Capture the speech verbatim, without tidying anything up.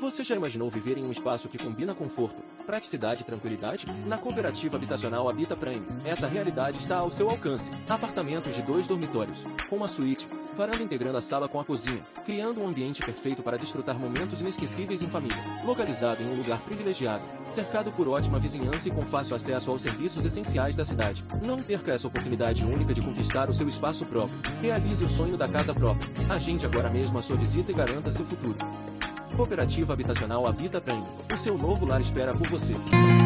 Você já imaginou viver em um espaço que combina conforto, praticidade e tranquilidade? Na cooperativa habitacional Habita Prime, essa realidade está ao seu alcance. Apartamentos de dois dormitórios, com uma suíte, varanda integrando a sala com a cozinha, criando um ambiente perfeito para desfrutar momentos inesquecíveis em família. Localizado em um lugar privilegiado, cercado por ótima vizinhança e com fácil acesso aos serviços essenciais da cidade. Não perca essa oportunidade única de conquistar o seu espaço próprio. Realize o sonho da casa própria. Agende agora mesmo a sua visita e garanta seu futuro. Cooperativa Habitacional Habita Prime. O seu novo lar espera por você.